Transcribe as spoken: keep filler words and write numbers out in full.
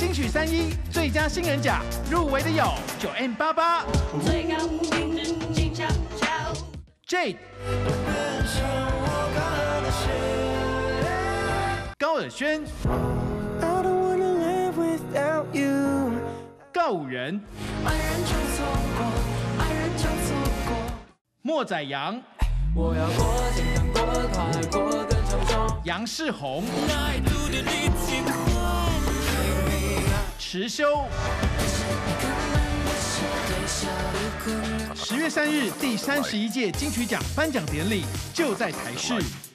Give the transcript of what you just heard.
金曲三一最佳新人奖入围的有九 M 八八、 最高品质静悄悄。 Jade、高尔宣、告五人、 爱人就错过，爱人就错过。 莫宰阳、 我要过健康，过快，过更长寿。 杨世宏、 那一度的力气池修。十月三日，第三十一届金曲奖颁奖典礼就在台视。